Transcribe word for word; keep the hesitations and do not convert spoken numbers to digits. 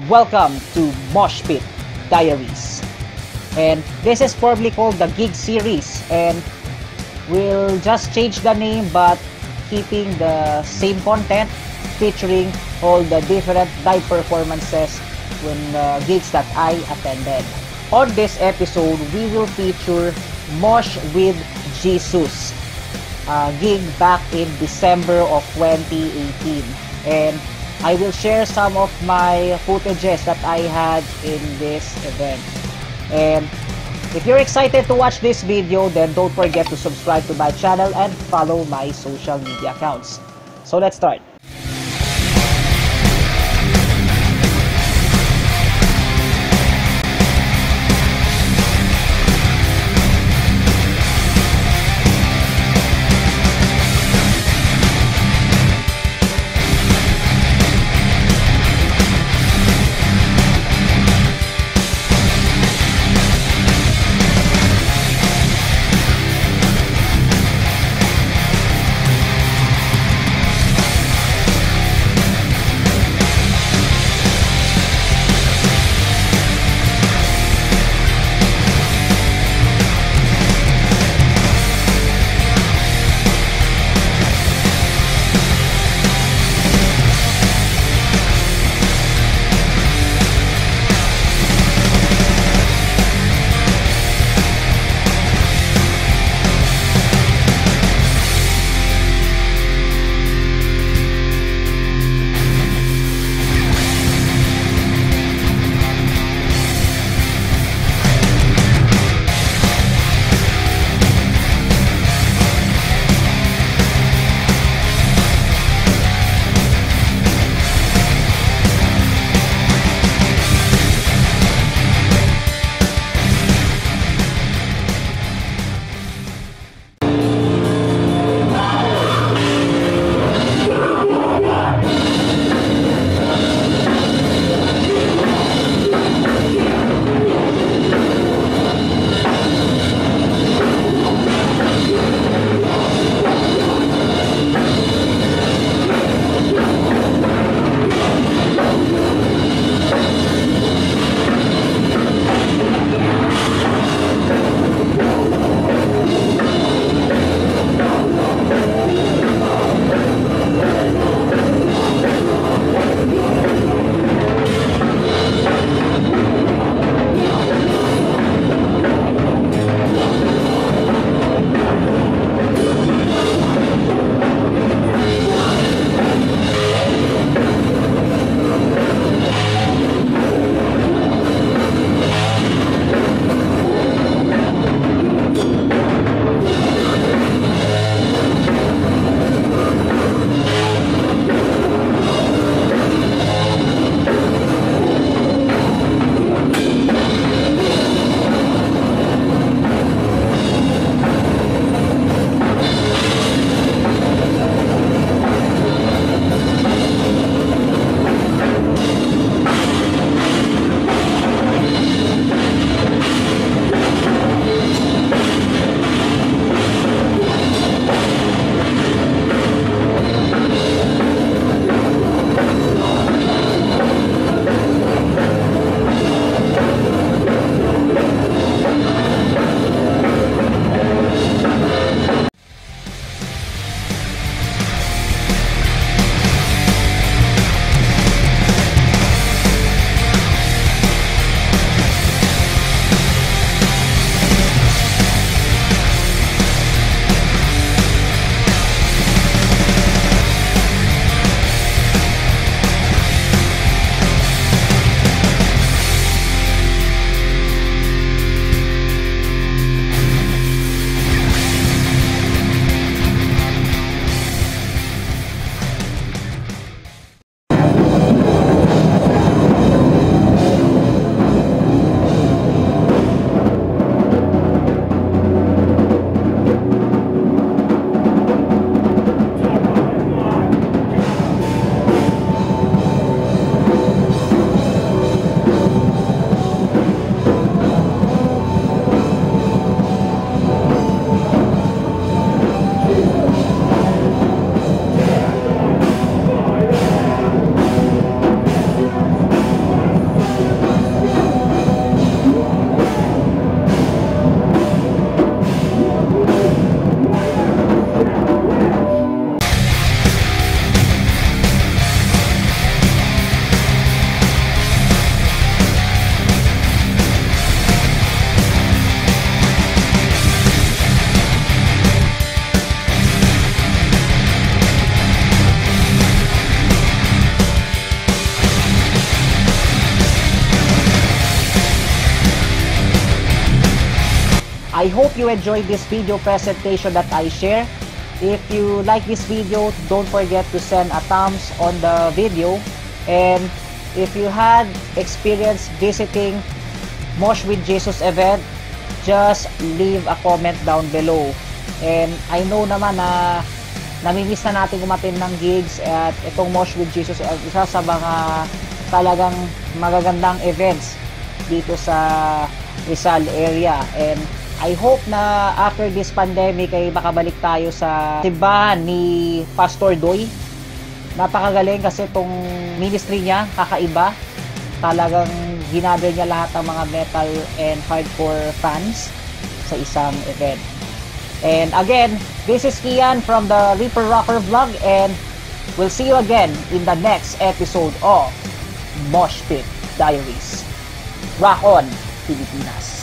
welcome to Mosh Pit Diaries. And this is formerly called the Gig Series, and we'll just change the name but keeping the same content, featuring all the different live performances when uh, gigs that I attended. On this episode, we will feature Mosh with Jesus, a gig back in December of twenty eighteen, and I will share some of my footages that I had in this event. And if you're excited to watch this video, then don't forget to subscribe to my channel and follow my social media accounts. So let's start. I hope you enjoyed this video presentation that I share. If you like this video, don't forget to send a thumbs on the video. And if you had experience visiting Mosh with Jesus event, just leave a comment down below. And I know naman na namimiss na natin umattend ng gigs, at itong Mosh with Jesus ay isa sa mga talagang magagandang events dito sa Rizal area. And I hope na after this pandemic ay makabalik tayo sa simbahan ni Pastor Doy. Napakagaling kasi itong ministry niya, kakaiba. Talagang ginather niya lahat ng mga metal and hardcore fans sa isang event. And again, this is Kian from the Reaper Rocker Vlog, and we'll see you again in the next episode of Mosh Pit Diaries. Rock on, Pilipinas!